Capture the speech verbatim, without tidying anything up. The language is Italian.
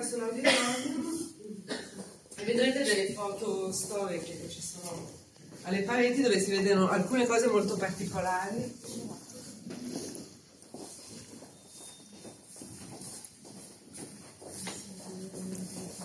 questo è l'auditorium e vedrete delle foto storiche che ci sono alle pareti dove si vedono alcune cose molto particolari.